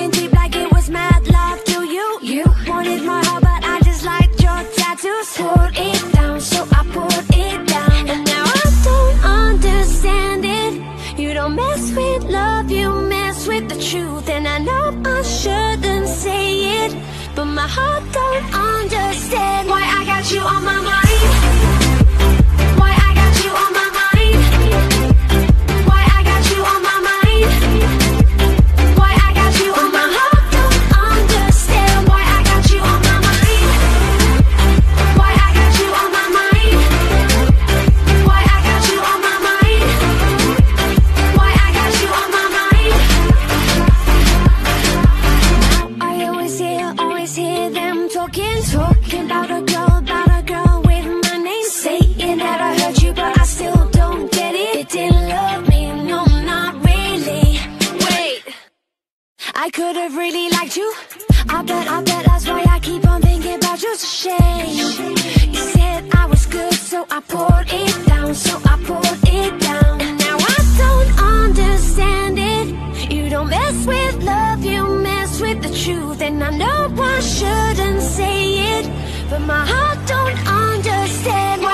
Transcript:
talking deep like it was mad love to you. You wanted my heart, but I just liked your tattoos. Put it down, so I put it down. And now I don't understand it. You don't mess with love, you mess with the truth. And I know I shouldn't say it, but my heart don't understand why I got you on my mind. Why I got you on my mind. Why I got you on my mind. Why I got you on my heart don't understand why I got you on my mind. Why I got you on my mind. Why I got you on my mind. Why I got you on my mind. I always hear them talking about a girl with my name. Saying that I hurt you, but I still don't get it. It didn't love me, no, not really. Wait, I could have really liked you. I bet that's why I keep on thinking about you. It's a shame. You said I was good, so I poured it down, And now I don't understand it. You don't mess with love, you mess with the truth. And I know I shouldn't say it, but my heart don't understand why